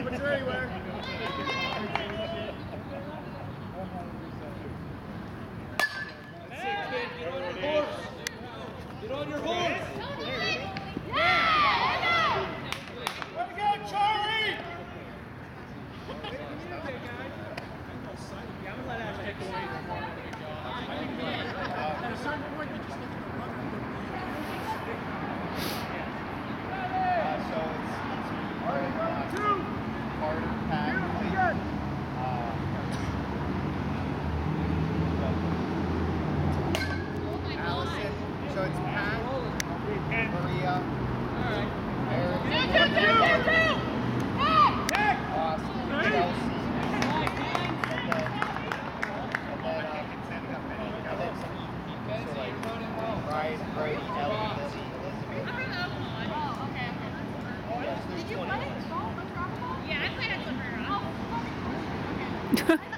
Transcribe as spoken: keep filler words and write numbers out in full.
Temperature anywhere. That's it, kid. Get on your horse. Get on your horse. Way to go, Charlie! Yeah, I'm gonna let that take away the more. At a certain point, you just look at the runner. Uh, so it's, it's uh, Two! Carter, Pat, Good! uh, Allison. So it's Pat, Maria, Eric, Austin, Chelsea, and then, and then, uh, and then some people, so like Ryan, Brady, Ellie, Lizzie, Elizabeth. Yeah, so there's twenty. Yeah, I played at Silver.